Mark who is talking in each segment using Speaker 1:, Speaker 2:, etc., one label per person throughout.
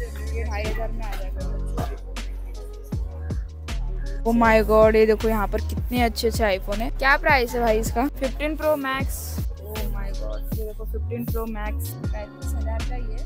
Speaker 1: ये 2500 में आ जाएगा। ओ माय गॉड, ये देखो यहाँ पर कितने अच्छे अच्छे आईफोन है। क्या प्राइस है भाई इसका? 15 pro max. Oh my god, ये देखो 15 प्रो मैक्स 35,000 का ही है।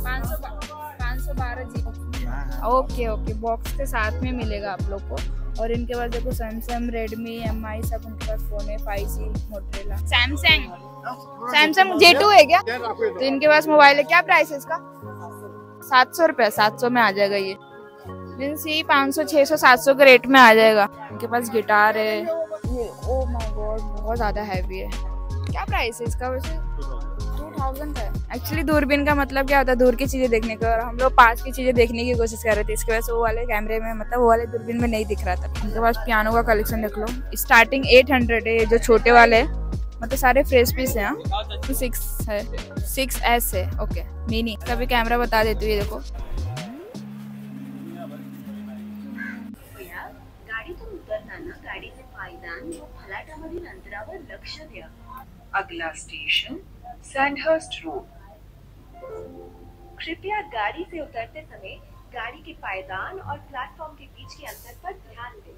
Speaker 1: 512 जी। ओके ओके, बॉक्स के साथ में मिलेगा आप लोग को। और इनके पास देखो सैमसंग, रेडमी, MI सब उनके पास फोन है। 5G, मोटोरोला, सैमसंग J2 है क्या? तो इनके पास मोबाइल है। क्या प्राइस है इसका? 700 रुपये। 700 में आ जाएगा ये। मीन्स ये 500, 600, 700 के रेट में आ जाएगा। इनके पास गिटार है ये। ओ माय गॉड, बहुत ज्यादा हैवी है। क्या प्राइस है इसका वैसे? 2000 का है। एक्चुअली दूरबीन का मतलब क्या होता है? दूर की चीजें देखने का, और हम लोग पास की चीजें देखने की कोशिश कर रहे थे। इसके वजह से वो वाले कैमरे में, मतलब वो वाले दूरबीन में नहीं दिख रहा था। इनके पास पियानो का कलेक्शन देख लो। स्टार्टिंग 800 है। ये जो छोटे वाले है, मतलब सारे फ्रेश पीस है। 6 है, 6S है। ओके, मिनी का भी कैमरा बता देती हूँ। ये देखो,
Speaker 2: गाडीतून उतरताना गाडीचे पायदान व फलाटामधील अंतरावर लक्ष द्या। अगला स्टेशन सैंडहर्स्ट रोड। कृपया गाड़ी से उतरते समय गाड़ी के पायदान और प्लेटफॉर्म के बीच के अंतर पर ध्यान दें।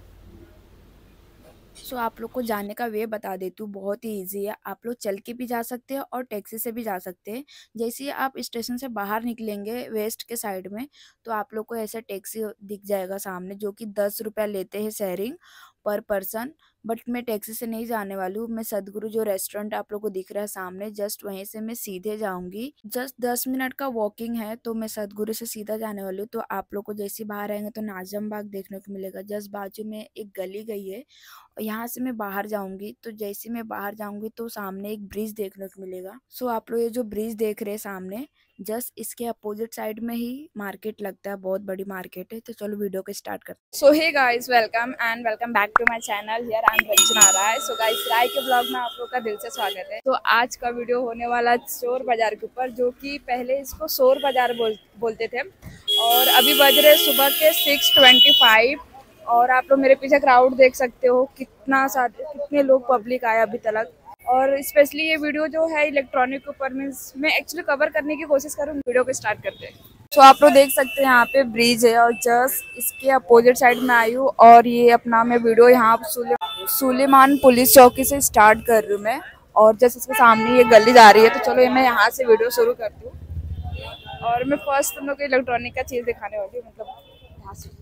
Speaker 1: सो आप लोग को जाने का वे बता देती हूँ। बहुत ही इजी है। आप लोग चल के भी जा सकते हैं और टैक्सी से भी जा सकते हैं। जैसे ही आप स्टेशन से बाहर निकलेंगे वेस्ट के साइड में, तो आप लोग को ऐसा टैक्सी दिख जाएगा सामने, जो कि 10 रुपया लेते हैं शेयरिंग पर पर्सन। बट मैं टैक्सी से नहीं जाने वाली हूँ। मैं सदगुरु जो रेस्टोरेंट आप लोग को दिख रहा है सामने, जस्ट वहीं से मैं सीधे जाऊंगी। जस्ट 10 मिनट का वॉकिंग है, तो मैं सदगुरु से सीधा जाने वाली हूँ। तो आप लोग को जैसे बाहर आएंगे तो नाजम बाग देखने को मिलेगा। जस्ट बाजू में एक गली गई है, और यहाँ से मैं बाहर जाऊंगी। तो जैसे मैं बाहर जाऊंगी तो सामने एक ब्रिज देखने को मिलेगा। सो आप लोग ये जो ब्रिज देख रहे हैं सामने, जस्ट इसके अपोजिट साइड में ही मार्केट लगता है। बहुत बड़ी मार्केट है। तो चलो वीडियो को स्टार्ट करते। So hey guys, welcome and welcome back to my channel. Here I am Ranjana Rai. So guys, Rai के ब्लॉग में आप लोग का दिल से स्वागत है। तो आज का वीडियो होने वाला शोर बाजार के ऊपर, जो कि पहले इसको शोर बाजार बोलते थे। और अभी बज रहे सुबह के 6:25। और आप लोग मेरे पीछे क्राउड देख सकते हो, कितने लोग पब्लिक आए अभी तक। और स्पेशली ये वीडियो जो है इलेक्ट्रॉनिक के ऊपर, मीन्स मैं एक्चुअली कवर करने की कोशिश करूँ। वीडियो को स्टार्ट करते हैं। तो आप लोग देख सकते हैं यहाँ पे ब्रिज है, और जस्ट इसके अपोजिट साइड में आई हूँ। और ये अपना मैं वीडियो यहाँ सुलेमान पुलिस चौकी से स्टार्ट कर रही हूँ मैं। और जस्ट इसके सामने ये गली जा रही है। तो चलो मैं यहाँ से वीडियो शुरू करती हूँ। और मैं फर्स्ट तुम लोग को इलेक्ट्रॉनिक का चीज़ दिखाने वाली हूँ, मतलब यहाँ से।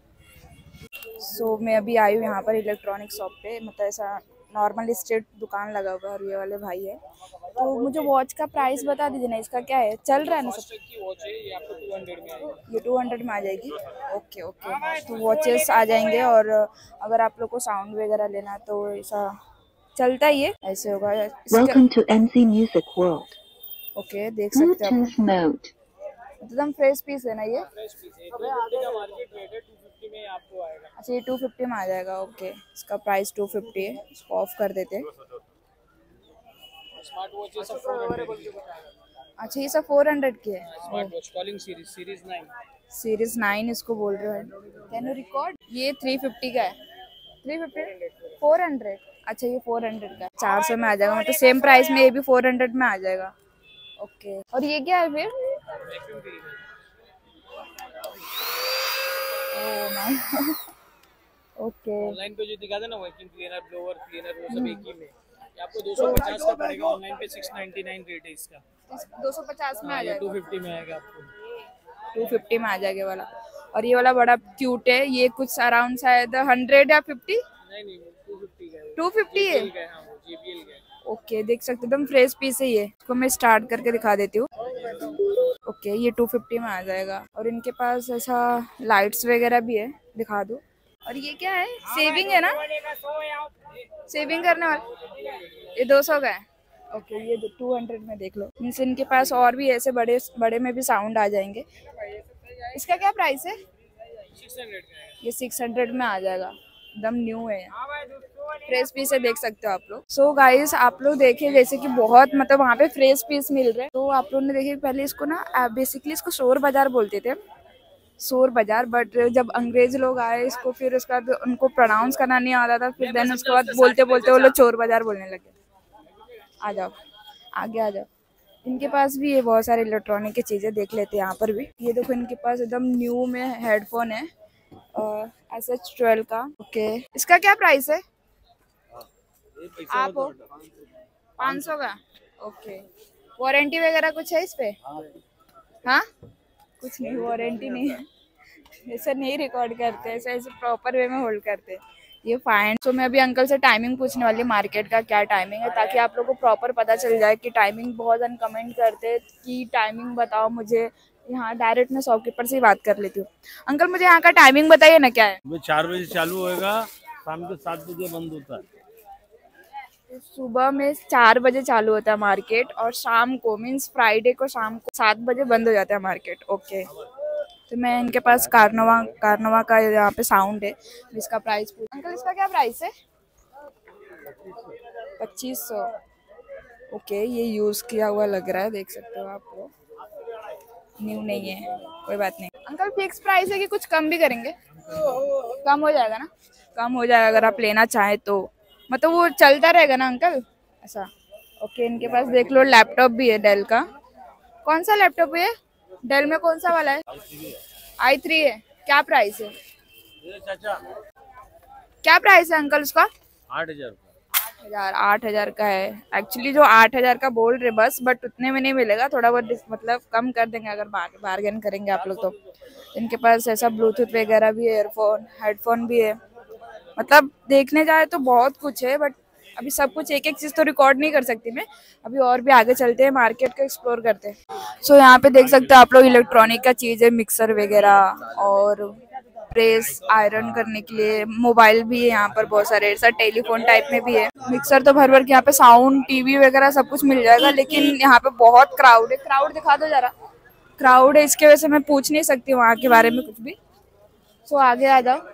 Speaker 1: सो मैं अभी आई हूँ यहाँ पर इलेक्ट्रॉनिक शॉप पे, मतलब ऐसा नॉर्मल स्ट्रीट दुकान लगा हुआ है। और ये वाले भाई है। तो मुझे वॉच का प्राइस बता दीजिए ना, इसका क्या है? चल रहा है ना सब? ये 200 में आ जाएगी। ओके ओके, तो वॉचेस आ जाएंगे। और अगर आप लोग को साउंड वगैरह लेना है तो ऐसा चलता ही है, ऐसे होगा।
Speaker 2: Welcome to MC Music World.
Speaker 1: Okay, देख सकते हैं
Speaker 2: Bluetooth mode.
Speaker 1: एकदम फ्रेश पीस है ना ये? अच्छा, ये 250 में आ जाएगा। ओके, इसका प्राइस 250 है। इसको ऑफ कर देते हैं। अच्छा, ये सब 400 की है। सीरीज 9 इसको बोल रहे हो। Can you record? ये 350 का है। 350, 400। अच्छा, ये 400 का 400 में आ जाएगा। मतलब सेम प्राइस में ये भी 400 में आ जाएगा। ओके, और ये क्या है फिर? ओके,
Speaker 3: ऑनलाइन पे जो दिखा था ना, वैक्यूम क्लीनर, ब्लोअर क्लीनर, वो सब एक ही में। ये आपको 250 का पड़ेगा। ऑनलाइन पे 699 रेट है इसका।
Speaker 1: 250 में आ जाएगा।
Speaker 3: 250 में आएगा आपको।
Speaker 1: 250 में आ जाएगा वाला। और ये वाला बड़ा क्यूट है। ये कुछ अराउंड शायद 100 या 50।
Speaker 3: नहीं 250 का है।
Speaker 1: 250 है।
Speaker 3: हाँ, वो JBL का है।
Speaker 1: ओके, देख सकते एकदम फ्रेश पीस है ये। इसको मैं स्टार्ट करके दिखा देती हूँ। ओके, ये 250 में आ जाएगा। और इनके पास ऐसा लाइट्स वगैरह भी है, दिखा दो। और ये क्या है? सेविंग है ना? सेविंग करने वाला। ये 200 का है। ओके, ये 200 में देख लो। मीन्स इनके पास और भी ऐसे बड़े बड़े में भी साउंड आ जाएंगे। इसका क्या प्राइस है?
Speaker 3: 600 का है।
Speaker 1: ये 600 में आ जाएगा। एकदम न्यू है, फ्रेश पीस है, देख सकते हो आप लोग। सो गाइस, आप लोग देखे जैसे कि बहुत, मतलब वहाँ पे फ्रेश पीस मिल रहे हैं। तो आप लोग ने देखे पहले इसको ना, बेसिकली इसको शोर बाजार बोलते थे, शोर बाजार। बट जब अंग्रेज लोग आए इसको, फिर उसके बाद उनको प्रोनाउंस करना नहीं आता था। फिर देन उसके बाद बोलते बोलते वो लोग चोर बाजार बोलने लगे। आ जाओ, आगे आ जाओ। इनके पास भी ये बहुत सारे इलेक्ट्रॉनिक की चीज़ें देख लेते हैं यहाँ पर भी। ये देखो इनके पास एकदम न्यू में हेडफोन है SH12 का। ओके, इसका क्या प्राइस है? आप हो 500 का? ओके, वारंटी वगैरह कुछ है इस पे? हाँ, कुछ नहीं, वारंटी नहीं है। ऐसा नहीं रिकॉर्ड करते, ऐसे ऐसे प्रॉपर वे में होल्ड करते। ये फाइन। तो मैं अभी अंकल से टाइमिंग पूछने वाली मार्केट का क्या टाइमिंग है, ताकि आप लोगों को प्रॉपर पता चल जाए कि टाइमिंग। बहुत जन कमेंट करते हैं कि टाइमिंग बताओ मुझे। यहाँ डायरेक्ट मैं शॉपकीपर से ही बात कर लेती हूँ। अंकल मुझे यहाँ का टाइमिंग बताइए ना, क्या है?
Speaker 4: 4 बजे चालू होएगा, शाम के 7 बजे बंद होता है।
Speaker 1: सुबह में 4 बजे चालू होता है मार्केट, और शाम को मीन्स फ्राइडे को शाम को 7 बजे बंद हो जाता है मार्केट। ओके, तो मैं इनके पास कारनवा का यहाँ पे साउंड है, इसका प्राइस पूछ। अंकल इसका क्या प्राइस है? 2500। ओके, ये यूज किया हुआ लग रहा है, देख सकते हो आप लोग, न्यू नहीं है, कोई बात नहीं। अंकल फिक्स प्राइस है कि कुछ कम भी करेंगे? कम हो जाएगा ना? कम हो जाएगा अगर आप लेना चाहें तो, मतलब वो चलता रहेगा ना अंकल, ऐसा। ओके, इनके पास देख लो लैपटॉप भी है डेल का। कौन सा लैपटॉप है डेल में? कौन सा वाला है? i3 है। क्या प्राइस है? क्या प्राइस है अंकल उसका?
Speaker 4: 8,000
Speaker 1: 8,000। 8,000 का है एक्चुअली, जो 8,000 का बोल रहे बस, बट उतने में नहीं मिलेगा, थोड़ा बहुत मतलब कम कर देंगे अगर बार्गेन करेंगे आप लोग तो। इनके पास ऐसा ब्लूटूथ वगैरह भी है, एयरफोन हेडफोन भी है। मतलब देखने जाए तो बहुत कुछ है, बट अभी सब कुछ एक एक चीज़ तो रिकॉर्ड नहीं कर सकती मैं। अभी और भी आगे चलते हैं, मार्केट को एक्सप्लोर करते हैं। सो यहाँ पे देख सकते हो आप लोग इलेक्ट्रॉनिक का चीज़ है, मिक्सर वगैरह और प्रेस आयरन करने के लिए। मोबाइल भी है यहाँ पर बहुत सारे, ऐसा टेलीफोन टाइप में भी है। मिक्सर तो भर भर के यहाँ पे, साउंड टीवी वगैरह सब कुछ मिल जाएगा, लेकिन यहाँ पे बहुत क्राउड है। क्राउड दिखा दो जरा। क्राउड है, इसके वजह से मैं पूछ नहीं सकती वहाँ के बारे में कुछ भी। सो आगे आ जाओ।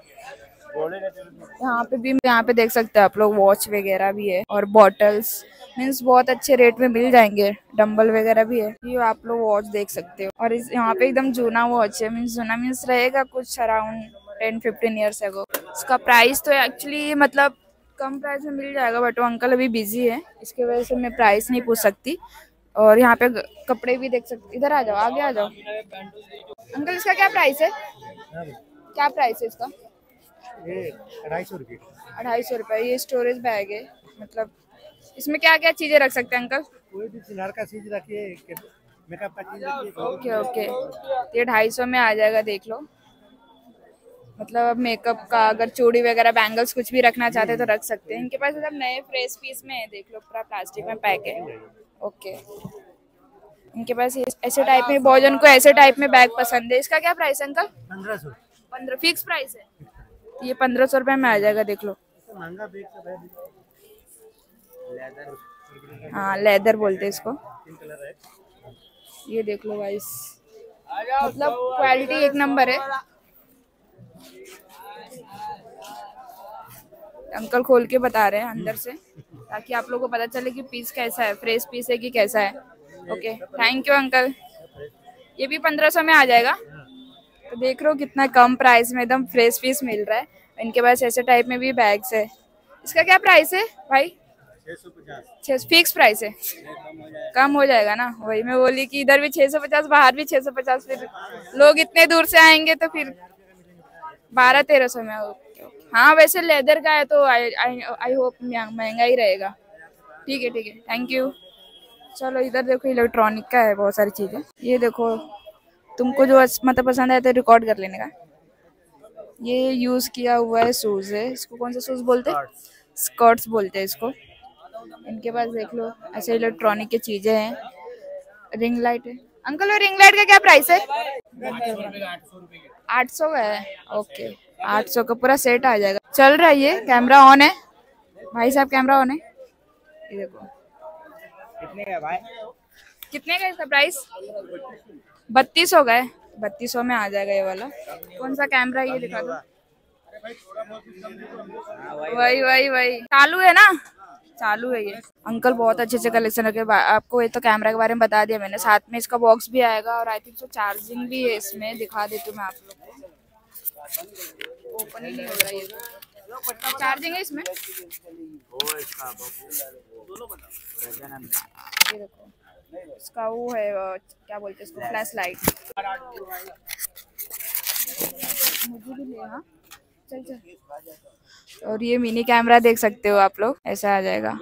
Speaker 1: यहाँ पे देख सकते हैं आप लोग, वॉच वगैरह भी है और बॉटल्स, मीन्स बहुत अच्छे रेट में मिल जाएंगे। डंबल वगैरह भी है, ये आप लोग वॉच देख सकते हो। और इस यहाँ पे एकदम जूना वॉच है, मीन्स जूना मीन्स रहेगा कुछ अराउंड 10-15 ईयर्स एगो। इसका प्राइस तो एक्चुअली मतलब कम प्राइस में मिल जाएगा, बट वो अंकल अभी बिजी है, इसकी वजह से मैं प्राइस नहीं पूछ सकती। और यहाँ पे कपड़े भी देख सकते। इधर आ जाओ, आगे आ जाओ। अंकल इसका क्या प्राइस है? क्या प्राइस है इसका?
Speaker 5: ये 250 रुपये।
Speaker 1: 250 रुपये। ये स्टोरेज बैग है, मतलब इसमें क्या क्या चीजें रख सकते हैं अंकल?
Speaker 5: कोई भी सिंगार का चीज रखिए, मेकअप का चीज रखिए।
Speaker 1: ओके ओके, ये 250 में आ जाएगा, देख लो। मतलब मेकअप का अगर चूड़ी वगैरह बैंगल्स कुछ भी रखना चाहते हैं तो रख सकते हैं। इनके पास एकदम नए फ्रेश पीस में है, देख लो, पूरा प्लास्टिक में पैक है। ओके, इनके पास ऐसे टाइप में, बहुत जन को ऐसे टाइप में बैग पसंद है। इसका क्या प्राइस है अंकल?
Speaker 5: 1500।
Speaker 1: 15 फिक्स प्राइस है? ये 1500 रुपये में आ जाएगा, देख लो।
Speaker 5: महंगा बैग का है।
Speaker 1: हाँ, लेदर बोलते हैं इसको।
Speaker 5: 3 कलर है।
Speaker 1: ये देख लो गाइस, मतलब क्वालिटी एक नंबर है। अंकल खोल के बता रहे हैं अंदर से, ताकि आप लोगों को पता चले कि पीस कैसा है, फ्रेश पीस है कि कैसा है। Okay, thank you uncle. ये भी 1500 में आ जाएगा। तो देख रहे हो कितना कम प्राइस में एकदम फ्रेश पीस मिल रहा है। इनके पास ऐसे टाइप में भी बैग्स है। इसका क्या प्राइस है भाई? 650 फिक्स प्राइस है? कम हो जाएगा ना? वही मैं बोली कि इधर भी 650, बाहर भी 650, फिर लोग इतने दूर से आएंगे तो फिर 1200-1300 में। हाँ, वैसे लेदर का है तो आई होप महंगा ही रहेगा। ठीक है ठीक है, थैंक यू। चलो इधर देखो, इलेक्ट्रॉनिक का है बहुत सारी चीजें। ये देखो, तुमको जो मतलब पसंद आए तो रिकॉर्ड कर लेने का। ये यूज किया हुआ है शूज है, इसको कौन सा शूज बोलते हैं? स्कर्ट्स बोलते हैं इसको। इनके पास देख लो ऐसे इलेक्ट्रॉनिक की चीजें हैं। रिंग लाइट है अंकल, वो रिंग लाइट का क्या प्राइस है? 800 का है। ओके, 800 का पूरा सेट आ जाएगा। चल रहा है ये, कैमरा ऑन है भाई साहब, कैमरा ऑन है। ये देखो
Speaker 5: कितने का भाई?
Speaker 1: कितने का इसका प्राइस? 3200 का है। 3200 में आ जाएगा ये वाला। कौन सा कैमरा ये दिखा दो। वही वही वही, चालू है ना? चालू है ये। अंकल बहुत अच्छे से कलेक्शन रखे। आपको ये तो कैमरा के बारे में बता दिया मैंने, साथ में इसका बॉक्स भी आएगा, और आई थिंक तो चार्जिंग भी है इसमें, दिखा देती हूँ मैं आप लोग को। ओपन ही नहीं हो रहा है ये। चार्जिंग है इसमें, ये देखो, इसका वो है क्या बोलते हैं इसको, फ्लैश लाइट। मुझे भी ले, हाँ चल चल। और ये मिनी कैमरा देख सकते हो आप लोग, ऐसा आ जाएगा।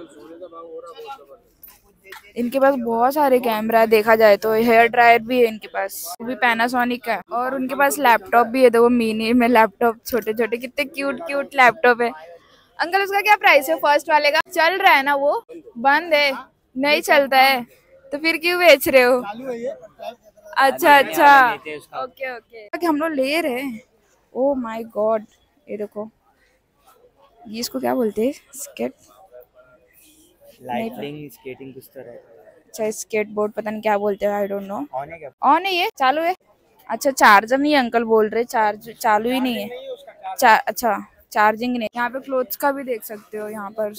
Speaker 1: इनके पास बहुत सारे कैमरा देखा जाए तो। हेयर ड्रायर भी है इनके पास, वो भी पैनासोनिक का। और उनके पास लैपटॉप भी है, तो वो मिनी में लैपटॉप, छोटे छोटे कितने क्यूट क्यूट लैपटॉप है। अंकल उसका क्या प्राइस है फर्स्ट वाले का? चल रहा है ना वो? बंद है? नहीं चलता है तो फिर क्यों बेच रहे हो? अच्छा अच्छा, ओके ओके। हम लोग ले रहे हैं। ओ माय गॉड, ये देखो, ये इसको क्या बोलते हैं? स्केट
Speaker 6: लाइटनिंग स्केटिंग कुछ तरह।
Speaker 1: अच्छा स्केट बोर्ड, पता नहीं क्या बोलते हैं, आई डोंट नो। ऑन है क्या? ऑन है, ये चालू है। अच्छा चार्जर नहीं है अंकल बोल रहे, चार्ज चालू ही नहीं है। अच्छा चार्जिंग नहीं। यहाँ पे क्लोथ्स का भी देख सकते हो यहाँ पर।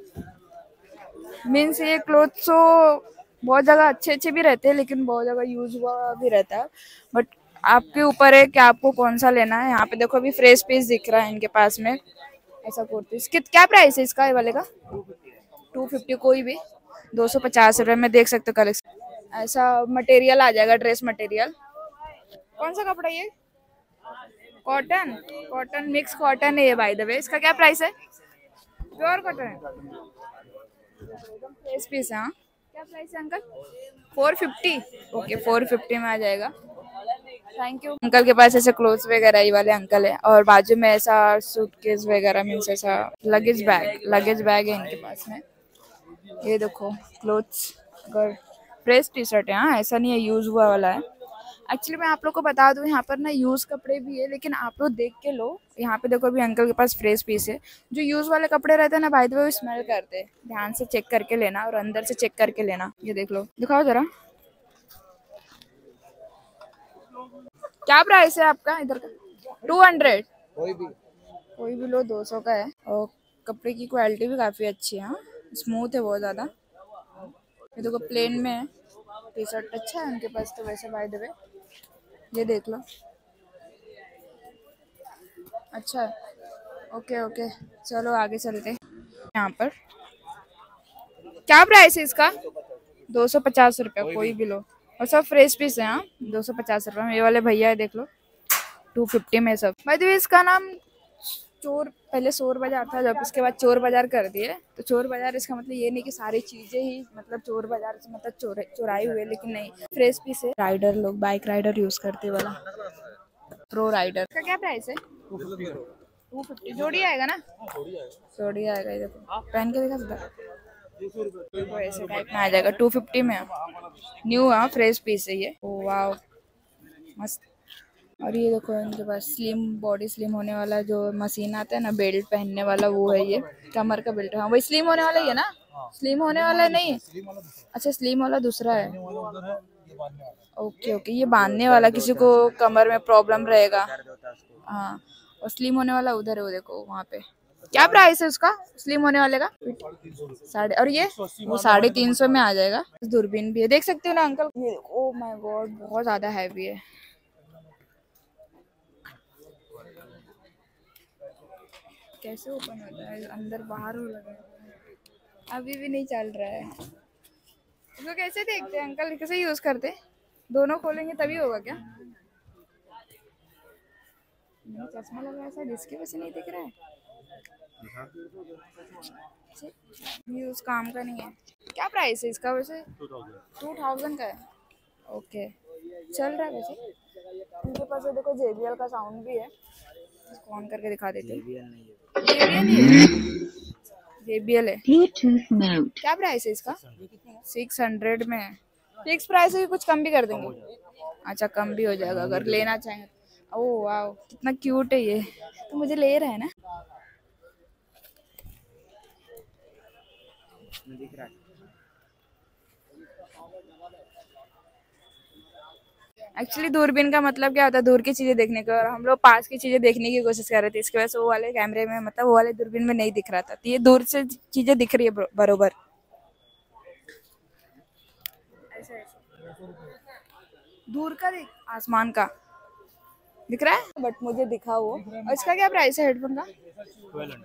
Speaker 1: मीन्स ये क्लोथ्स तो बहुत जगह अच्छे अच्छे भी रहते हैं, लेकिन बहुत जगह यूज हुआ भी रहता है। बट आपके ऊपर है कि आपको कौन सा लेना है। यहाँ पे देखो अभी फ्रेश पीस दिख रहा है इनके पास में, ऐसा कुर्ती। क्या प्राइस है इसका, ये वाले का? 250, कोई भी 250 रुपये में देख सकते हो कलेक्शन। ऐसा मटेरियल आ जाएगा, ड्रेस मटेरियल। कौन सा कपड़ा ये? कॉटन, कॉटन मिक्स कॉटन है ये बाय द वे। इसका क्या प्राइस है? प्योर कॉटन है, फ्रेश पीस है। हाँ क्या प्राइस है अंकल? 450, ओके 450 में आ जाएगा। Thank you. अंकल के पास ऐसे क्लोथ्स वगैरह ये वाले अंकल है, और बाजू में ऐसा सूटकेस वगैरह, मीन्स ऐसा लगेज बैग है इनके पास में। ये देखो क्लोथ्स, अगर फ्रेश टी शर्ट है, हाँ ऐसा नहीं है यूज हुआ वाला है। एक्चुअली मैं आप लोग को बता दूं, यहाँ पर ना यूज कपड़े भी है, लेकिन आप लोग देख के लो। यहाँ पे देखो अभी अंकल के पास फ्रेश पीस है। जो यूज वाले कपड़े रहते हैं ना भाई, वो स्मेल करते हैं, ध्यान से चेक करके लेना और अंदर से चेक करके लेना। ये देख लो, दिखाओ जरा क्या प्राइस है आपका इधर का? 200, कोई भी लो 200 का है। और कपड़े की क्वालिटी भी काफी अच्छी है, हाँ स्मूथ है बहुत ज्यादा। ये देखो प्लेन में है, टी शर्ट अच्छा है उनके पास तो वैसे बाय द वे। ये देख लो, अच्छा है। ओके ओके, चलो आगे चलते। यहाँ पर क्या प्राइस है इसका? 250 रुपये, कोई भी लो। और सब फ्रेश पीस है, हाँ 250 रुपये में। ये वाले भैया है देख लो, 250 में सब। बाय द वे इसका नाम चोर, पहले चोर बाजार था, जब इसके बाद चोर बाजार कर दिए। तो चोर बाजार इसका मतलब ये नहीं कि सारी चीजें ही मतलब चोर बाजार से मतलब चुराई हुए, लेकिन नहीं, फ्रेश पीस है। राइडर लोग, बाइक राइडर यूज करते वाला, प्रो राइडर का क्या प्राइस है? 250 जोड़ी आएगा ना? जोड़ी आएगा। ये देखो पहन के देखा था, देखो ऐसे टाइप में आ जाएगा। 250 में न्यू, हाँ फ्रेश पीस है ये। ओ वाव मस्त। और ये देखो इनके पास स्लिम, बॉडी स्लिम होने वाला जो मशीन आता है ना, बेल्ट पहनने वाला, वो है ये। कमर का बेल्ट, हाँ वही स्लिम होने वाला ही है ना? स्लिम होने वाला नहीं है? अच्छा स्लिम वाला दूसरा है। ओके ओके, ये बांधने वाला किसी को कमर में प्रॉब्लम रहेगा, हाँ। और स्लिम होने वाला उधर है, वो देखो वहाँ पे। क्या प्राइस है उसका स्लिम होने वाले का? साढ़े, और ये वो 350 में आ जाएगा। दूरबीन भी है, देख सकते हो ना अंकल। ये ओ माय गॉड, बहुत ज्यादा हैवी है। कैसे ओपन होता है? अंदर बाहर हो लगा है, अभी भी नहीं चल रहा है। इसको कैसे देखते हैं अंकल, कैसे यूज करते? दोनों खोलेंगे तभी होगा क्या? नहीं चश्मा लगा ऐसा, जिसकी वजह से नहीं दिख रहा है। यूज काम का नहीं है। क्या प्राइस है इसका वैसे? 2000 का है, ओके चल रहा है वैसे। इनके पास देखो JBL का साउंड भी है, इसको ऑन करके दिखा देते हैं। JBL है। क्या प्राइस है इसका? 600 में है। फिक्स प्राइस है कि कुछ कम भी कर देंगे? अच्छा कम भी हो जाएगा अगर लेना चाहें। ओह वाह कितना क्यूट है ये, तो मुझे ले रहा है ना? दिख रहा है। एक्चुअली दूरबीन का मतलब क्या होता है? दूर की चीजें देखने का, और हम लोग पास की चीजें देखने की कोशिश कर रहे थे, इसकी वजह से वो वाले कैमरे में मतलब वो वाले दूरबीन में नहीं दिख रहा था। तो ये दूर से चीजें दिख रही है बरोबर। ऐसे ऐसे दूर का देख, आसमान का दिख रहा है, बट मुझे दिखा वो। और इसका क्या प्राइस है हेडफोन का?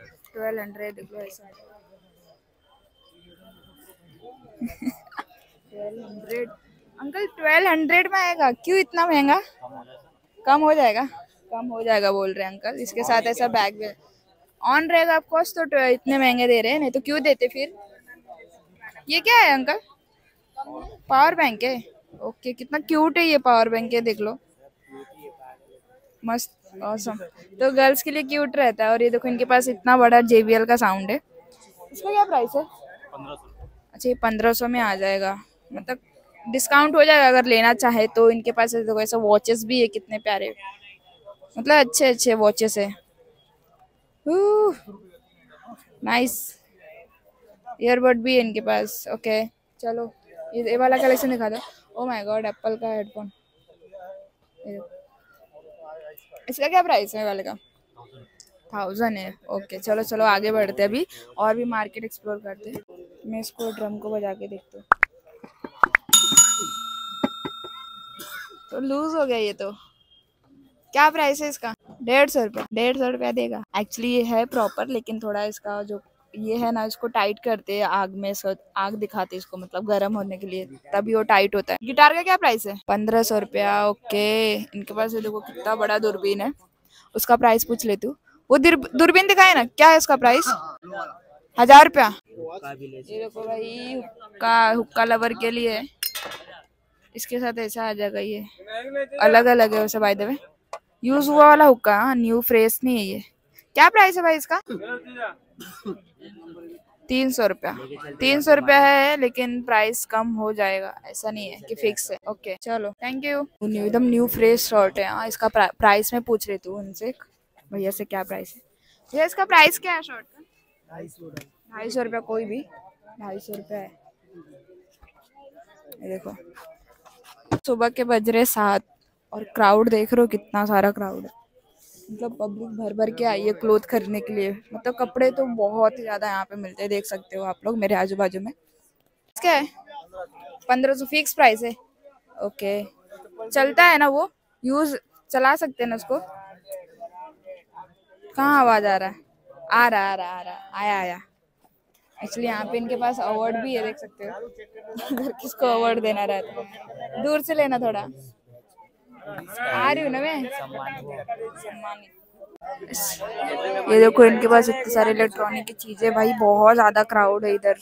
Speaker 1: 1200 देख लो ऐसा। 1200 अंकल 1200 में आएगा? क्यों इतना महंगा? कम हो जाएगा? कम हो जाएगा बोल रहे हैं अंकल। इसके साथ ऐसा बैग भी ऑन रहेगा ऑफ कोर्स, तो इतने महंगे दे रहे हैं, नहीं तो क्यों देते फिर। ये क्या है अंकल? पावर बैंक है? ओके, कितना क्यूट है ये पावर बैंक है, देख लो, मस्त ऑसम। तो गर्ल्स के लिए क्यूट रहता है। और ये देखो इनके पास इतना बड़ा JBL का साउंड है। इसका क्या प्राइस है?
Speaker 4: 1500।
Speaker 1: अच्छा, ये 1500 में आ जाएगा, मतलब डिस्काउंट हो जाएगा अगर लेना चाहे तो। इनके पास देखो ऐसा वॉचेस भी है, कितने प्यारे, मतलब अच्छे अच्छे वॉचेस है। नाइस। ईयरबड भी है इनके पास। ओके चलो, ये वाला कलेक्शन दिखा दो। ओ माय गॉड, एप्पल का हेडफोन। इसका क्या प्राइस है वाले का? 1000 है। ओके चलो चलो आगे बढ़ते हैं अभी, और भी मार्केट एक्सप्लोर करते हैं। मैं इसको ड्रम को बजा के देखती हूँ। तो लूज हो गया ये तो। क्या प्राइस है इसका? 150 रुपया। 150 रुपया देगा। एक्चुअली ये है प्रॉपर, लेकिन थोड़ा इसका जो ये है ना, इसको टाइट करते हैं आग में, आग दिखाते इसको, मतलब गर्म होने के लिए, तभी वो टाइट होता है। गिटार का क्या प्राइस है? 1500 रुपया। ओके, इनके पास ये देखो कितना बड़ा दूरबीन है, उसका प्राइस पूछ लेती हूँ। वो दूरबीन दिखाए ना, क्या है उसका प्राइस? 1000 रुपया। ये देखो भाई, हुक्का लवर के लिए इसके साथ ऐसा आ जाएगा। ये अलग अलग है वैसे बाय द वे, यूज हुआ वाला हुक्का, न्यू फ्रेश नहीं है ये। क्या प्राइस है भाई इसका? 300 रुपया। 300 रुपया है, लेकिन प्राइस कम हो जाएगा, ऐसा नहीं है कि फिक्स है। ओके चलो, थैंक यू। एकदम न्यू फ्रेश शर्ट है। हाँ, इसका प्राइस मैं पूछ रही थी उनसे, भैया से क्या प्राइस है। भैया इसका प्राइस क्या है शर्ट का? 250 रुपया। कोई भी 250 रुपया है। ये देखो, सुबह के बज रहे 7 और क्राउड देख रहे हो, कितना सारा क्राउड है, मतलब पब्लिक भर भर के आई है क्लोथ खरीदने के लिए। मतलब कपड़े तो बहुत ही ज्यादा यहाँ पे मिलते हैं, देख सकते हो आप लोग मेरे आजू बाजू में। क्या है? 1500 फिक्स प्राइस है। ओके, चलता है ना वो, यूज चला सकते हैं ना उसको। कहाँ आवाज आ रहा है? आ रहा आ रहा आ रहा, आया आया। एक्चुअली यहाँ पे इनके पास अवार्ड भी है, देख सकते हो। अगर किसको अवार्ड देना रहता है, दूर से लेना थोड़ा। आ रही हूँ ना मैं, सम्मानित। ये देखो इनके पास इतने सारे इलेक्ट्रॉनिक की चीजें, भाई बहुत ज्यादा क्राउड है इधर।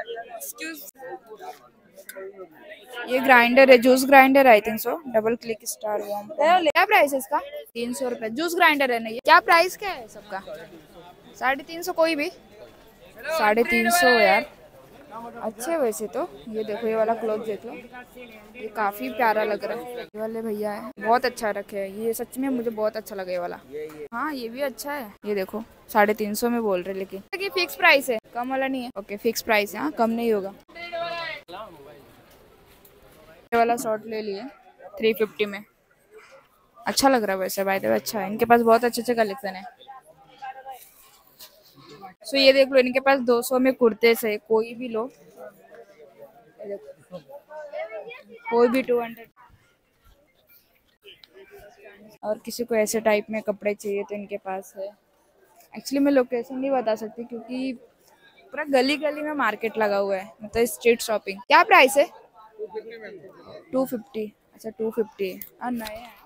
Speaker 1: ये ग्राइंडर है, juice grinder, I think so. Double click star warm. क्या प्राइस है इसका? 300 रुपए। जूस ग्राइंडर है ना ये? क्या प्राइस क्या है सबका? 350। कोई भी 350 यार, अच्छे वैसे तो। ये देखो, ये वाला क्लॉथ देख लो, ये काफी प्यारा लग रहा है। ये वाले भैया है, बहुत अच्छा रखे है ये, सच में मुझे बहुत अच्छा लगा ये वाला। हाँ ये भी अच्छा है। ये देखो 350 में बोल रहे, लेकिन ये फिक्स प्राइस है, कम वाला नहीं है। ओके फिक्स प्राइस है, हाँ कम नहीं होगा। ये वाला शॉर्ट ले लिए 350 में, अच्छा लग रहा है वैसे, बाय द वे अच्छा है। इनके पास बहुत अच्छे अच्छे कलेक्शन है। सो ये देख लो, इनके पास 200 में कुर्ते से कोई भी लो, कोई भी 200। और किसी को ऐसे टाइप में कपड़े चाहिए तो इनके पास है। एक्चुअली मैं लोकेशन नहीं बता सकती, क्योंकि पूरा गली गली में मार्केट लगा हुआ है, मतलब स्ट्रीट शॉपिंग। क्या प्राइस है? 250। अच्छा 250 है। हाँ नए हैं,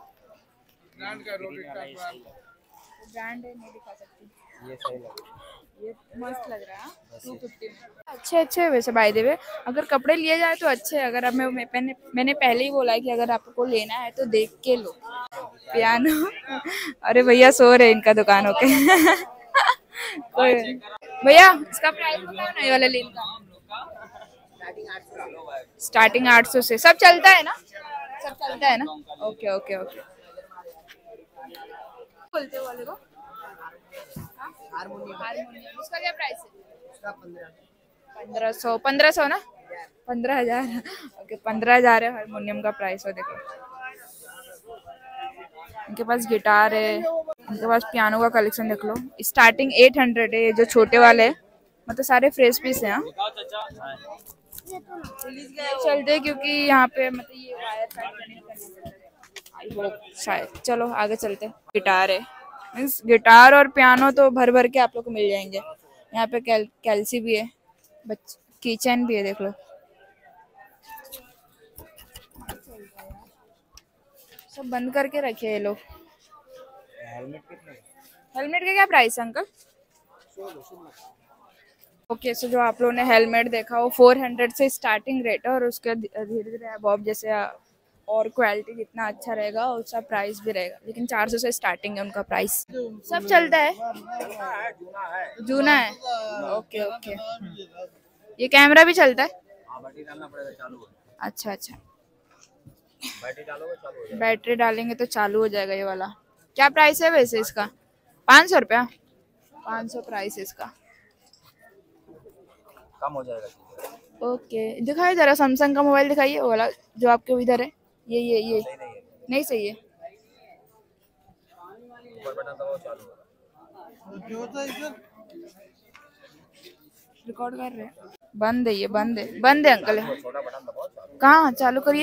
Speaker 1: ब्रांड है, नहीं दिखा सकती। ये मस्त लग रहा है 250 में। अच्छे अच्छे वैसे बाय द वे, अगर कपड़े लिए जाए तो अच्छे। अगर अब मैंने पहले ही बोला है कि अगर आपको लेना है तो देख के लो। पियानो अरे भैया सो रहे इनका दुकान होके। कोई भैया इसका प्राइस बताओ ना, ये वाला लेन का। स्टार्टिंग 800 से सब चलता है ना? सब चलता है ना? Okay okay okay. बोलते वाले को हारमोनियम, उसका क्या प्राइस है? 1500। 1500 ना? 15,000। ओके 15,000 है हारमोनियम का प्राइस। हो देखो इनके पास गिटार है, इनके पास पियानो का कलेक्शन देख लो। स्टार्टिंग 800 है, ये जो छोटे वाले हैं, मतलब सारे फ्रेश पीस हैं। चलते क्योंकि यहाँ पे मतलब ये वायर शायद। चलो आगे चलते। गिटार है, मीन्स गिटार और पियानो तो भर भर के आप लोग को मिल जाएंगे। यहाँ पे कैल्सी भी है, की चेन भी है, देख लो। सब बंद करके रखे ये लोग। हेलमेट का क्या प्राइस है अंकल? ओके, सो जो आप लोगों ने हेलमेट देखा वो 400 से स्टार्टिंग रेट है, और उसके धीरे धीरे अब जैसे और क्वालिटी जितना अच्छा रहेगा उसका प्राइस भी रहेगा, लेकिन 400 से स्टार्टिंग है उनका प्राइस। सब चलता है, जूना है। ओके ओके, ये कैमरा भी चलता है? अच्छा अच्छा, बैटरी डालेंगे तो चालू हो जाएगा ये वाला। क्या प्राइस है वैसे इसका? 500 रुपया? 500 प्राइस है इसका।
Speaker 6: कम हो जाएगा।
Speaker 1: ओके, दिखाइए जरा सैमसंग का मोबाइल दिखाइए, वो वाला जो आपके इधर है। ये नहीं सही है। रिकॉर्ड कर रहे हैं। बंद है, ये बंद है, बंद है अंकल। कहाँ चालू करिए?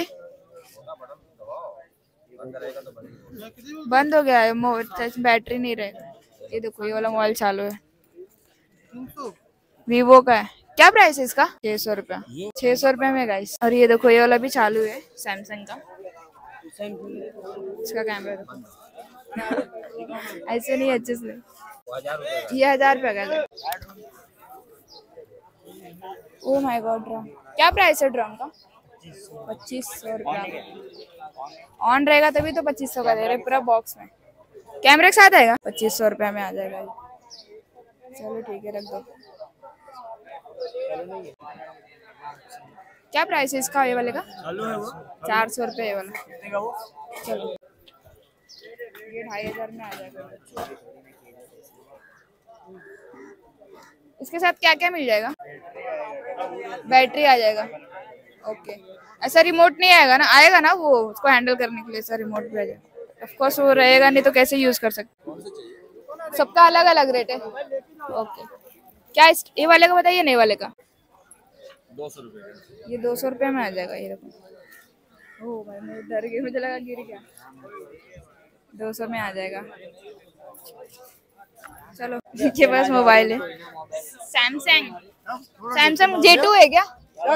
Speaker 1: बंद हो गया है, बैटरी नहीं रहेगा। ये देखो ये वाला मोबाइल चालू है, वीवो का है। क्या प्राइस है इसका? 600 रुपया। 600 रुपये में गाइस। और ये देखो ये वाला भी चालू है सैमसंग का। इसका कैमरा देखो, ऐसे नहीं, अच्छे से। ये 1000 रुपया का। ओ माय गॉड, ड्रम क्या प्राइस है ड्रम का? 2500 रुपया। ऑन रहेगा तभी तो 2500 का दे रहे पूरा बॉक्स में। कैमरे के साथ आएगा? 2500 रुपया में आ जाएगा ये। चलो ठीक है, रख दो। क्या प्राइस है इसका ये वाले का? 400 रुपये ये वाला। चलो ये 2500 में आ जाएगा। इसके साथ क्या क्या मिल जाएगा? बैटरी आ जाएगा। ओके, ऐसा रिमोट नहीं आएगा ना? आएगा ना वो, उसको हैंडल करने के लिए ऐसा रिमोट भी आ जाएगा। ऑफ कोर्स वो रहेगा, नहीं तो कैसे यूज कर सकते। सबका अलग अलग रेट है। ओके, क्या ये वाले का बताइए, नए वाले का?
Speaker 6: 200 रुपये।
Speaker 1: ये 200 रुपये में आ जाएगा। ये देखो, ओ भाई मैं डर गई, मुझे लगा गिर गया। 200 में आ जाएगा। चलो इनके पास मोबाइल है सैमसंग J2 है क्या?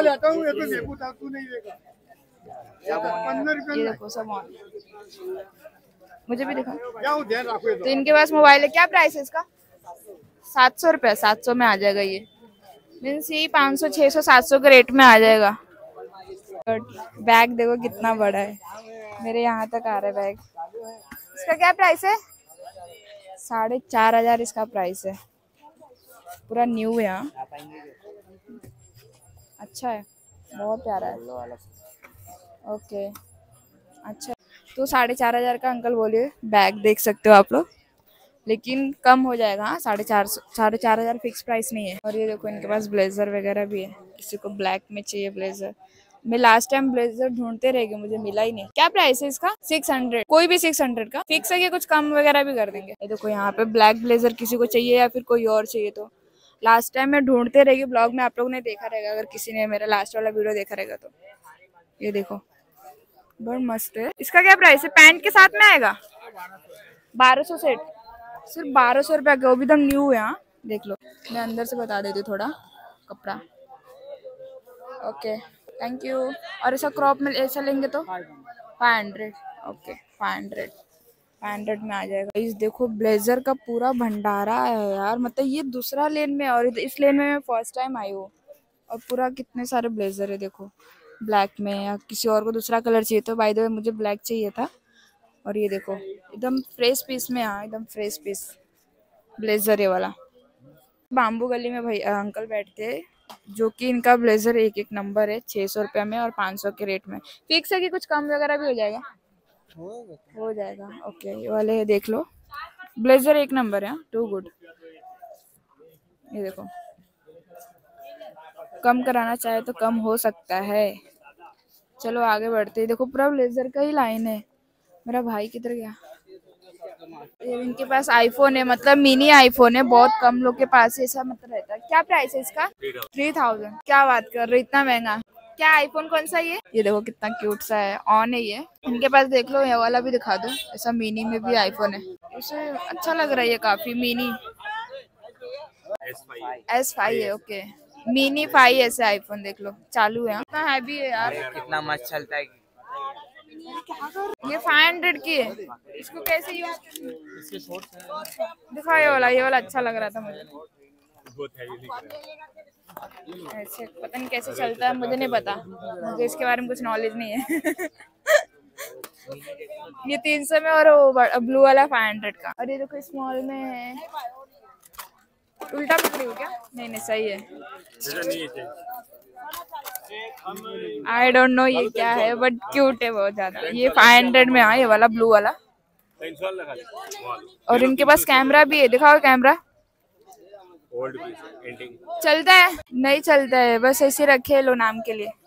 Speaker 1: ये देखो सब ऑन, मुझे भी दिखा। तो इनके पास मोबाइल है। क्या प्राइस है इसका? 700 रुपया। 700 में आ जाएगा ये। मीन्स यही 500 600 700 के रेट में आ जाएगा। बैग देखो कितना बड़ा है, मेरे यहाँ तक आ रहा है बैग। इसका क्या प्राइस है? 4500 इसका प्राइस है। पूरा न्यू है। यहाँ अच्छा है, बहुत प्यारा है। ओके अच्छा, तो 4500 का अंकल बोलिए बैग देख सकते हो आप लोग, लेकिन कम हो जाएगा। हाँ 4500 फिक्स प्राइस नहीं है। और ये देखो इनके पास ब्लेजर वगैरह भी है, किसी को ब्लैक में चाहिए ब्लेजर। मैं लास्ट टाइम ब्लेजर ढूंढते रह गए, मुझे मिला ही नहीं। क्या प्राइस है इसका? 600। कोई भी 600 का फिक्स है कि कुछ कम वगैरह भी कर देंगे? ये देखो यहाँ पे ब्लैक ब्लेजर किसी को चाहिए या फिर कोई और चाहिए तो लास्ट टाइम मैं ढूंढते रहेगी। ब्लॉग में आप लोगों ने देखा रहेगा, अगर किसी ने मेरा लास्ट वाला वीडियो देखा रहेगा तो। ये देखो बहुत मस्त है। इसका क्या प्राइस है? पैंट के साथ में आएगा? 1200 सेट, सिर्फ 1200 रुपया का, वो भी एकदम न्यू है। यहाँ देख लो, मैं अंदर से बता देती हूँ थोड़ा कपड़ा। Okay thank you. और ऐसा क्रॉप में ऐसा लेंगे तो 500। ओके 500 में आ जाएगा। इस देखो ब्लेजर का पूरा भंडारा है यार, मतलब ये दूसरा लेन में और इस लेन में मैं फर्स्ट टाइम आई हूँ। और पूरा कितने सारे ब्लेजर है देखो, ब्लैक में, या किसी और को दूसरा कलर चाहिए तो बाय द वे मुझे ब्लैक चाहिए था। और ये देखो एकदम फ्रेश पीस में। हाँ एकदम फ्रेश पीस ब्लेजर ये वाला। बाम्बू गली में भाई अंकल बैठते हैं, जो कि इनका ब्लेजर एक नंबर है। 600 रुपया में और 500 के रेट में। फिक्स है कि कुछ कम वगैरह भी हो जाएगा? हो जाएगा। ओके ये वाले देख लो, ब्लेजर एक नंबर है, टू गुड। ये देखो, कम कराना चाहे तो कम हो सकता है। चलो आगे बढ़ते हैं। देखो पूरा ब्लेजर का ही लाइन है। मेरा भाई किधर गया? इनके पास आईफोन है, मतलब मिनी आईफोन है, बहुत कम लोग के पास ऐसा मतलब रहता है। क्या प्राइस है इसका? 3000। क्या बात कर रहे हो, इतना महंगा? क्या आईफोन कौन सा ये देखो कितना क्यूट सा है, ऑन है ये। इनके पास देख लो, ये वाला भी दिखा दो, ऐसा मिनी में भी आईफोन है। उसे अच्छा लग रहा है ये काफी। मिनी S5 है। ओके मिनी 5 ऐसे आईफोन देख लो चालू है। कितना हैवी है यार,
Speaker 6: कितना मस्त चलता है।
Speaker 1: ये 500 की है, इसको कैसे यूज
Speaker 6: इसके शॉर्ट्स हैं।
Speaker 1: दिखाओ। ये वाला अच्छा लग रहा था मुझे।
Speaker 6: बहुत हैवी दिख रहा है।
Speaker 1: ऐसे पता नहीं कैसे चलता है, मुझे नहीं पता, मुझे इसके बारे में कुछ नॉलेज नहीं है। ये 300 में और वो ब्लू वाला 500 का। और ये देखो स्मॉल में है। उल्टा पकड़ी हो क्या? नहीं सही है। आई डोंट नो ये क्या है, बट क्यूट है बहुत ज्यादा। ये 500 में है, ये वाला ब्लू वाला। और इनके पास कैमरा भी है, दिखाओ कैमरा। चलता है? नहीं चलता है, बस ऐसे रखे लो नाम के लिए।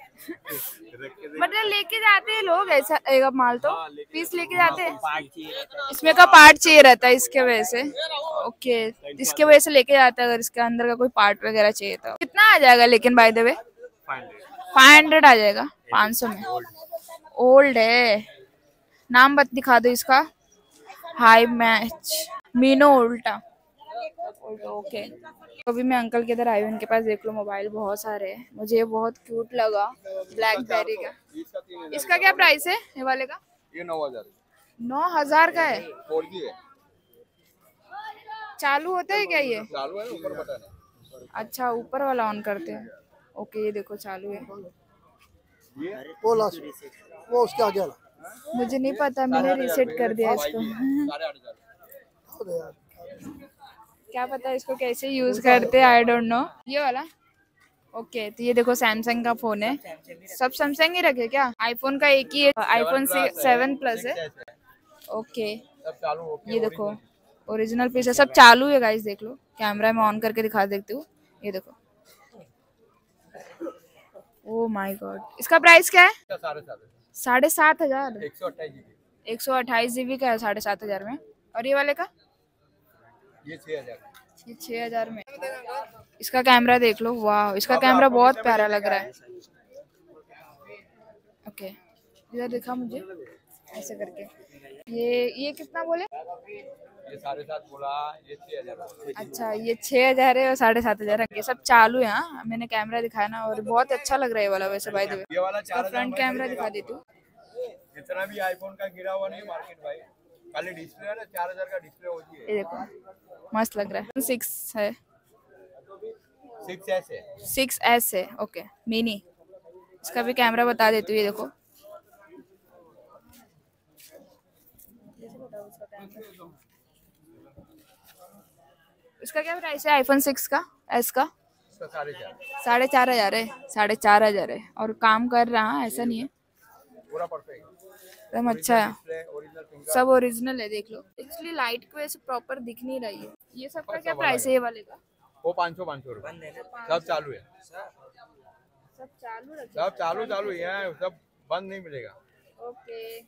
Speaker 1: मतलब लेके जाते हैं लोग ऐसा एक माल, तो पीस लेके जाते हैं। इसमें का पार्ट चाहिए रहता है इसके वजह से। ओके, इसके वजह से लेके जाते हैं अगर इसके अंदर का कोई पार्ट वगैरह चाहिए तो। कितना आ जाएगा लेकिन बाय द वे? 500 आ जाएगा। 500 में ओल्ड है। नाम बत दिखा दो इसका। हाई मैच मीनो उल्टा। ओके, अभी मैं अंकल के इधर आई हूँ, उनके पास देख लो मोबाइल बहुत सारे हैं। मुझे ये बहुत क्यूट लगा, ब्लैकबेरी का। इसका क्या प्राइस है ये वाले का?
Speaker 6: ये 9000
Speaker 1: 9000 का है।
Speaker 6: 4G है।
Speaker 1: चालू होता है क्या ये?
Speaker 6: चालू है, ऊपर बटन है।
Speaker 1: अच्छा, ऊपर वाला ऑन करते हैं। ओके, ये देखो चालू है।
Speaker 5: वो लास्ट वो उसके आगे वाला
Speaker 1: मुझे नहीं पता, मैंने रीसेट कर दिया इसको।
Speaker 6: 8500।
Speaker 1: क्या पता इसको कैसे यूज करते हैं, आई डोंट नो। ये वाला ओके, तो ये देखो सैमसंग का फोन है। सब सैमसंग ही रखे क्या? आईफोन का एक ही है, आईफोन 7 प्लस है। ओके, ये देखो ओरिजिनल पीस है, सब चालू है गाइस, देख लो। कैमरा में ऑन करके दिखा देती हूँ, ये देखो। ओह माय गॉड, इसका प्राइस क्या है? 7500। 128 GB का है 7500 में। और ये वाले का?
Speaker 6: ये 6000।
Speaker 1: ये 6000 में। इसका कैमरा देख लो, वाह, इसका कैमरा बहुत प्यारा लग रहा है। ओके, इधर दिखा मुझे ऐसे करके। ये कितना बोले?
Speaker 6: ये 7.5 बोला, ये 6000।
Speaker 1: अच्छा, ये 6000 है और 7500 है। ये सब चालू है। हाँ, मैंने कैमरा दिखाया ना, और बहुत अच्छा लग रहा है ये वाला वैसे बाय द वे।
Speaker 6: ये वाला
Speaker 1: इसका फ्रंट कैमरा दिखा देती हूँ।
Speaker 6: जितना भी आईफोन का गिरा हुआ नहीं मार्केट भाई, खाली डिस्प्ले है ना, 4000 का डिस्प्ले होती है।
Speaker 1: ये देखो मस्त लग रहा है। 6 है,
Speaker 6: 6S है।
Speaker 1: 6S है। Okay, mini. इसका भी कैमरा बता देती हूँ, ये देखो। इसका क्या प्राइस है आईफोन 6 का? एस का?
Speaker 6: इसका 4500।
Speaker 1: 4500 है। 4500 है, और काम कर रहा है, ऐसा नहीं है।
Speaker 6: पूरा परफेक्ट
Speaker 1: एकदम अच्छा है,
Speaker 6: डिस्प्ले, ओरिजिनल फिंगर।
Speaker 1: सब ओरिजिनल है, देख लो। एक्चुअली लाइट की वजह से प्रॉपर दिख नहीं रही है। ये सब का क्या प्राइस है ये वाले का?
Speaker 6: वो 500 रुपए। सब चालू है,
Speaker 1: सब चालू रखे।
Speaker 6: सब चालू है, सब बंद नहीं मिलेगा।
Speaker 1: ओके,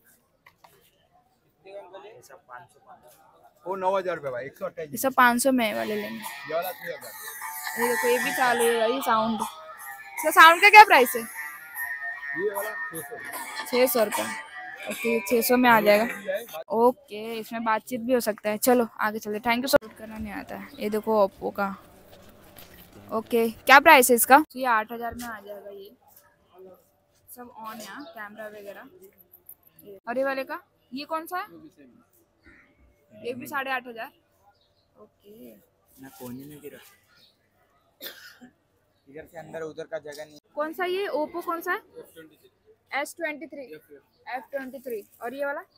Speaker 6: वो 9000 रुपए भाई, 128।
Speaker 1: ये सब 500 में वाले लेंगे।
Speaker 6: ये वाला 3000।
Speaker 1: ये देखो, ये भी चालू है भाई। साउंड, इसका साउंड का क्या प्राइस है?
Speaker 6: ये वाला 600।
Speaker 1: 600 रुपये। ओके, 600 में आ जाएगा। ओके, इसमें बातचीत भी हो सकता है। चलो आगे चलते। Thank you. शूट करना नहीं आता है। ये देखो ओप्पो का। ओके, क्या प्राइस है इसका? तो ये 8000 में आ जाएगा। ये सब ऑन है, कैमरा वगैरह। और ये वाले का ये कौन सा है? ये भी 8500। ओके,
Speaker 7: ना कोने में गिरा, इधर से अंदर उधर का जगह नहीं।
Speaker 1: कौन सा ये ओप्पो कौन सा है? S23 F23। और ये वाला?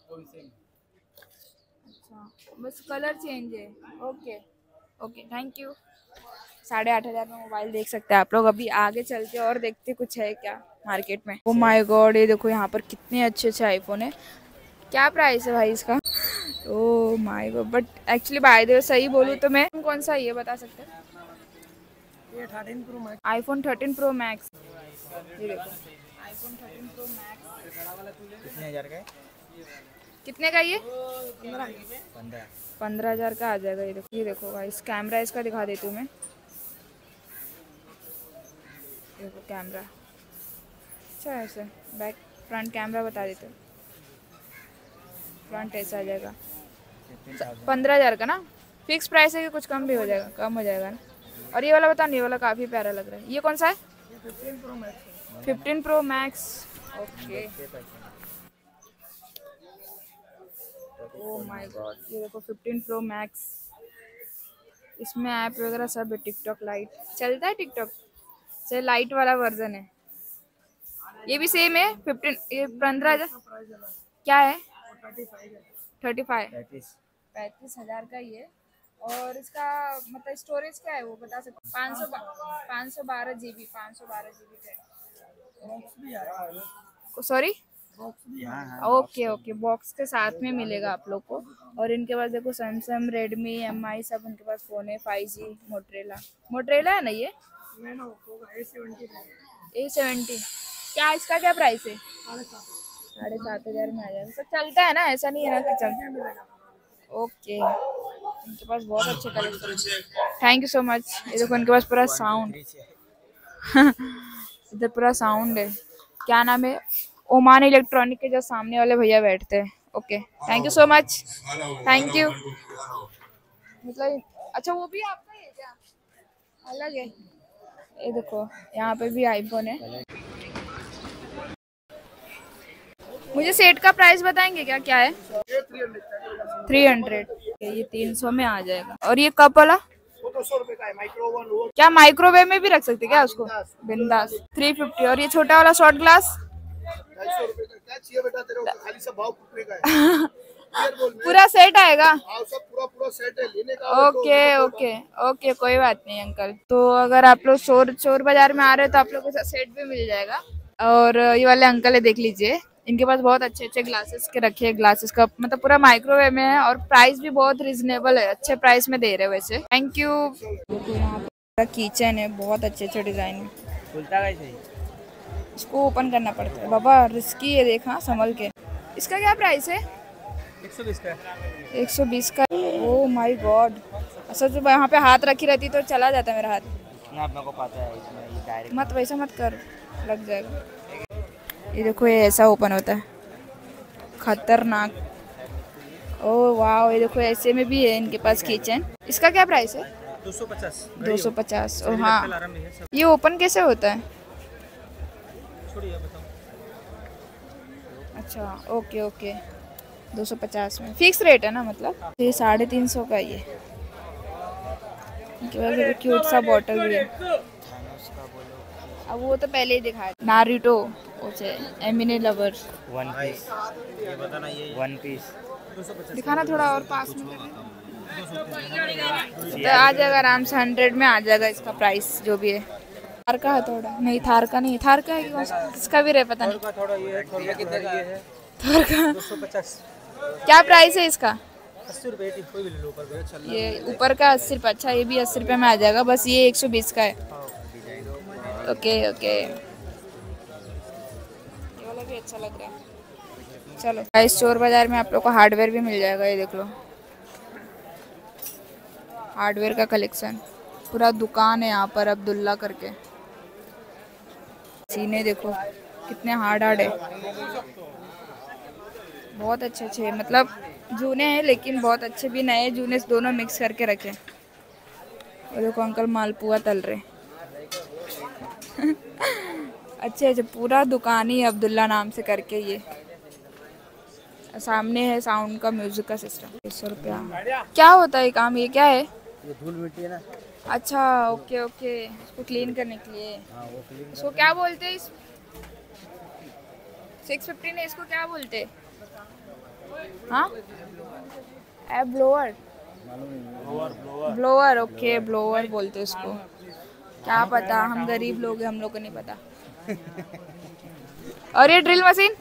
Speaker 1: अच्छा, बस कलर चेंज है। Okay okay, thank you. 8500 में मोबाइल देख सकते हैं आप लोग। अभी आगे चलते और देखते कुछ है क्या मार्केट में। ओ माय गॉड, ये देखो यहाँ पर कितने अच्छे अच्छे आईफोन है। क्या प्राइस है भाई इसका? Oh my god, but actually by the way सही बोलूँ तो मैं कौन सा ये बता सकते हैं?
Speaker 5: ये 13 pro max.
Speaker 1: IPhone 13 pro max. ये देखो आईफोन 13 प्रो मैक्स।
Speaker 7: कितने हजार का है?
Speaker 1: कितने का ये?
Speaker 7: 15।
Speaker 1: 15000 का आ जाएगा। ये देखो भाई, इस कैमरा इसका दिखा देती हूँ मैं। देखो कैमरा अच्छा है, ऐसे बैक फ्रंट कैमरा बता देते हो। फ्रंट ऐसा आ जाएगा। 15000 का ना फिक्स प्राइस है कि कुछ कम भी हो जाएगा? कम हो जाएगा ना। और ये वाला बता, ये वाला काफ़ी प्यारा लग रहा है। ये कौन सा है? 15 pro max. Okay, oh my god, ये देखो 15 प्रो मैक्स, इसमें ऐप वगैरह सब है। टिकटॉक लाइट चलता है, टिकटॉक से लाइट वाला वर्जन है। ये भी सेम है 15, ये 15,000 क्या है, 35, 35,000 का ये। और इसका मतलब स्टोरेज क्या है वो बता सकते? 512 GB, 512 GB का है। सॉरी, ओके ओके, बॉक्स के साथ में मिलेगा आप लोग को। और इनके पास देखो सैमसंग, रेडमी, MI सब इनके पास फोन है। 5G मोटरेला है ना ये, A70। क्या इसका क्या प्राइस है? 7,500 में आ जाएगा। सब चलता है ना, ऐसा नहीं है ना कि चलता। ओके, इनके पास बहुत अच्छे collection. Thank you so much. ये देखो इनके पास पूरा साउंड इधर पूरा साउंड है। क्या नाम है? ओमान इलेक्ट्रॉनिक के जो सामने वाले भैया बैठते हैं। Okay, thank you so much, thank you. मतलब अच्छा, वो भी आपका ही है क्या? अलग है। ये देखो यहाँ पे भी आईफोन है। मुझे सेट का प्राइस बताएंगे क्या क्या है? 300, ये 300 में आ जाएगा। और ये कप वाला
Speaker 5: वो तो 100 रुपए का है, माइक्रोवेव वो
Speaker 1: क्या माइक्रोवेव में भी रख सकते क्या उसको? बिंदास। 350। और ये छोटा वाला शॉर्ट ग्लास
Speaker 5: 250 रुपए का। क्या चाहिए बेटा तेरे को? खाली सब भाव पूछने का है। क्लियर बोल मैं।
Speaker 1: पूरा सेट आएगा?
Speaker 5: हाँ, सब पूरा सेट है, लेने का हो तो
Speaker 1: ओके ओके ओके, कोई बात नहीं अंकल। तो अगर आप लोग चोर बाजार में आ रहे हो तो आप लोग को सेट भी मिल जाएगा। और ये वाले अंकल है, देख लीजिए, इनके पास बहुत अच्छे अच्छे ग्लासेस के रखे हैं। ग्लासेस का मतलब पूरा माइक्रोवेव में है और प्राइस भी बहुत रिजनेबल है, अच्छे प्राइस में दे रहे हैं वैसे। Thank you. देखो यहाँ पे किचन है, बहुत अच्छे अच्छे डिजाइन में।
Speaker 7: खुलता कैसे है?
Speaker 1: इसको ओपन करना पड़ता है बाबा, रिस्की है, देखा संभल के। इसका क्या प्राइस है?
Speaker 7: 120 का।
Speaker 1: 120 का। ओह माय गॉड, अच्छा जो यहाँ पे हाथ रखी रहती तो चला जाता मेरा हाथ।
Speaker 7: ना अपने को पता है इसमें ये डायरेक्ट
Speaker 1: मत वैसा मत कर, लग जाएगा। ये देखो, ये ऐसा ओपन होता है, खतरनाक। ओह वाह, ये देखो ऐसे में भी है इनके पास किचन। इसका क्या प्राइस है?
Speaker 7: 250।
Speaker 1: 250। ओ हाँ, ये ओपन कैसे होता है? अच्छा ओके ओके, 250 में फिक्स रेट है ना, मतलब ये 350 का ये। इनके पास क्यूट सा बॉटल भी है। अब वो तो पहले ही दिखाया, Naruto, okay, anime lover.
Speaker 7: One Piece, ये बताना, ये वन पीस
Speaker 1: दिखाना थोड़ा और पास में तो आ जाएगा आराम से। 100 में आ जाएगा इसका प्राइस जो भी है। थार का है थोड़ा, नहीं थार का नहीं, थार का है कि इसका भी रहे पता नहीं।
Speaker 7: थोड़ा ये है, थोड़ा कितने का है?
Speaker 1: थार का
Speaker 7: 250।
Speaker 1: क्या प्राइस है इसका?
Speaker 7: 80 रुपए कोई भी ले लो ऊपर का।
Speaker 1: ये ऊपर का 80 रुपये। अच्छा, ये भी 80 रुपये में आ जाएगा, बस ये 120 का है। ओके ओके, ये वाला भी अच्छा लग रहा है। चलो इस चोर बाजार में आप लोग को हार्डवेयर भी मिल जाएगा। ये देख लो, हार्डवेयर का कलेक्शन, पूरा दुकान है यहाँ पर अब्दुल्ला करके। सीने देखो कितने हार्ड हार्ड है, बहुत अच्छे अच्छे, मतलब जूने हैं लेकिन बहुत अच्छे भी, नए जूने दोनों मिक्स करके रखे। और देखो अंकल मालपुआ तल रहे अच्छे अच्छे, पूरा दुकान ही अब्दुल्ला नाम से करके। ये सामने है साउंड का, म्यूजिक का सिस्टम। 100 रुपया। क्या होता है काम, ये क्या है?
Speaker 7: ये धूल मिट्टी है ना।
Speaker 1: अच्छा ओके ओके, इसको क्लीन करने के लिए।
Speaker 7: हाँ, वो क्लीन।
Speaker 1: इसको क्या बोलते हैं? 650 ने इसको क्या बोलते हैं? हाँ, air blower. Blower, okay, blower बोलते हैं उसको। क्या पता, हम गरीब लोग हैं, हम लोग को नहीं पता। और ये ड्रिल मशीन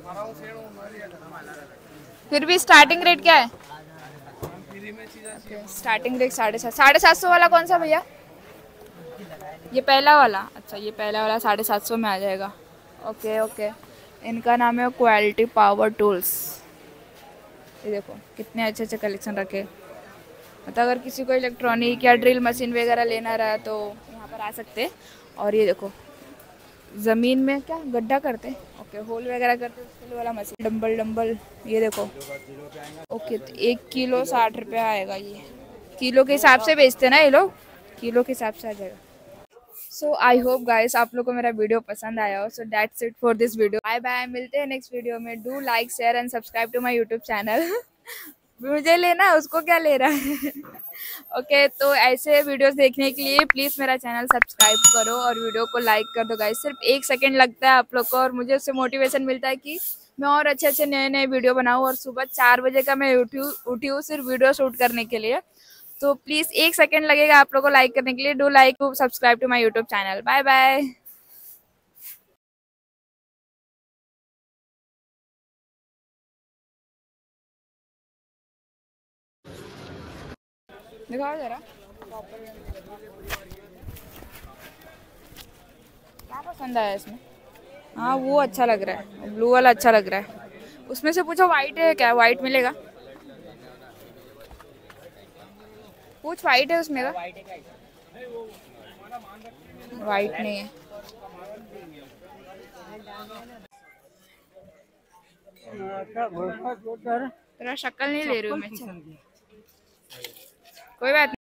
Speaker 1: फिर भी स्टार्टिंग रेट क्या है? Starting rate 750। 750 वाला कौन सा भैया? ये पहला वाला। अच्छा, ये पहला वाला 750 में आ जाएगा। ओके ओके, इनका नाम है क्वालिटी पावर टूल्स। ये देखो कितने अच्छे अच्छे कलेक्शन रखे। मतलब अगर किसी को इलेक्ट्रॉनिक या ड्रिल मशीन वगैरह लेना रहा तो यहाँ पर आ सकते हैं। और ये देखो ज़मीन में क्या गड्ढा करते, ओके, होल वगैरह करते उसके लिए वाला मशीन। डंबल, ये देखो। ओके, तो 1 किलो 60 रुपया आएगा। ये किलो के हिसाब से बेचते हैं ना ये लोग, किलो के हिसाब से आ जाएगा। सो आई होप गाइस आप लोग को मेरा वीडियो पसंद आया हो। So that's it for this video. Bye bye, मिलते हैं नेक्स्ट वीडियो में। Do like, share and subscribe to my YouTube channel. मुझे लेना, उसको क्या ले रहा है। ओके, तो ऐसे वीडियोस देखने के लिए प्लीज़ मेरा चैनल सब्सक्राइब करो और वीडियो को लाइक कर दो गाइस। सिर्फ 1 सेकंड लगता है आप लोग को और मुझे उससे मोटिवेशन मिलता है कि मैं और अच्छे अच्छे नए नए वीडियो बनाऊँ। और सुबह 4 बजे का मैं उठी हूँ सिर्फ वीडियो शूट करने के लिए। तो प्लीज़ 1 सेकंड लगेगा आप लोग को लाइक करने के लिए। Do like to subscribe to my YouTube channel. Bye bye. दिखाओ जरा क्या पसंद आया इसमें। हाँ वो अच्छा लग रहा है, ब्लू वाला अच्छा लग रहा है। उसमें से पूछो वाइट है क्या, वाइट मिलेगा? पूछ वाइट है उसमें का? वाइट नहीं है। तेरा शक्ल नहीं ले रही हूँ मैं। कोई बात नहीं।